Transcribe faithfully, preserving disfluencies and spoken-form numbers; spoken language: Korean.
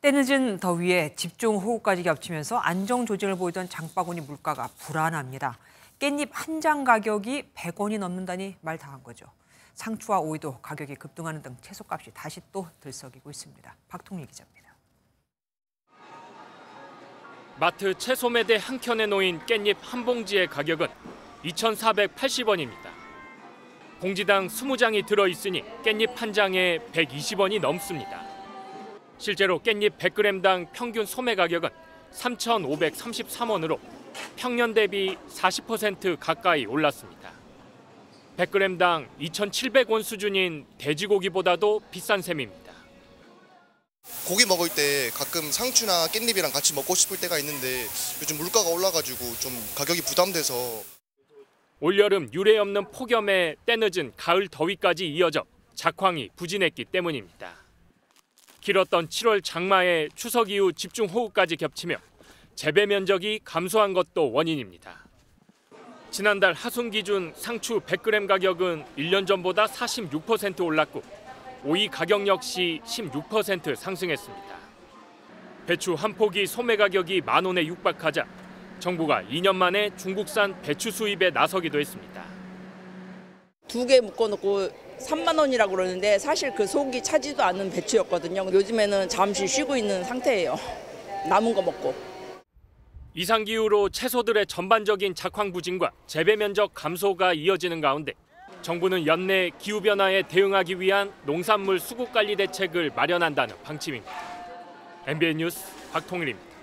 때늦은 더위에 집중호우까지 겹치면서 안정조짐을 보이던 장바구니 물가가 불안합니다. 깻잎 한 장 가격이 백 원이 넘는다니 말 다 한 거죠. 상추와 오이도 가격이 급등하는 등 채소값이 다시 또 들썩이고 있습니다. 박통일 기자입니다. 마트 채소 매대 한 켠에 놓인 깻잎 한 봉지의 가격은 이천사백팔십 원입니다. 봉지당 이십 장이 들어있으니 깻잎 한 장에 백이십 원이 넘습니다. 실제로 깻잎 백 그램당 평균 소매 가격은 삼천오백삼십삼 원으로 평년 대비 사십 퍼센트 가까이 올랐습니다. 백 그램당 이천칠백 원 수준인 돼지고기보다도 비싼 셈입니다. 고기 먹을 때 가끔 상추나 깻잎이랑 같이 먹고 싶을 때가 있는데 요즘 물가가 올라가지고 좀 가격이 부담돼서. 올여름 유례 없는 폭염에 때늦은 가을 더위까지 이어져 작황이 부진했기 때문입니다. 길었던 칠월 장마에 추석 이후 집중호우까지 겹치며 재배 면적이 감소한 것도 원인입니다. 지난달 하순 기준 상추 백 그램 가격은 일 년 전보다 사십육 퍼센트 올랐고 오이 가격 역시 십육 퍼센트 상승했습니다. 배추 한 포기 소매 가격이 만 원에 육박하자 정부가 이 년 만에 중국산 배추 수입에 나서기도 했습니다. 두 개 묶어놓고 삼만 원이라고 그러는데 사실 그 속이 차지도 않는 배추였거든요. 요즘에는 잠시 쉬고 있는 상태예요. 남은 거 먹고. 이상기후로 채소들의 전반적인 작황 부진과 재배 면적 감소가 이어지는 가운데 정부는 연내 기후변화에 대응하기 위한 농산물 수급관리 대책을 마련한다는 방침입니다. 엠비엔 뉴스 박통일입니다.